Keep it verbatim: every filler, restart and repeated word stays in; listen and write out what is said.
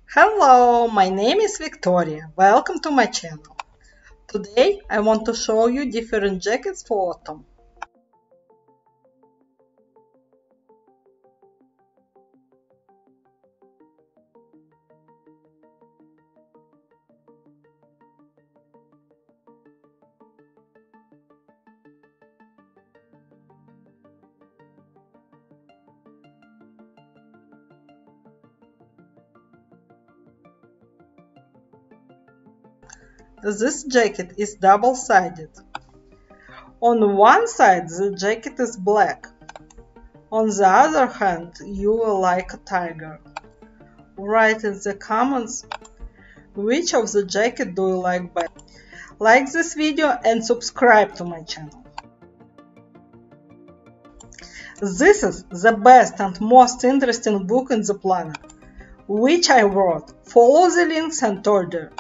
Hello, my name is Victoria. Welcome to my channel. Today I want to show you different jackets for autumn. This jacket is double-sided. On one side the jacket is black. On the other hand, you will like a tiger. Write in the comments which of the jacket do you like better. Like this video and subscribe to my channel. This is the best and most interesting book in the planet, which I wrote. Follow the links and order.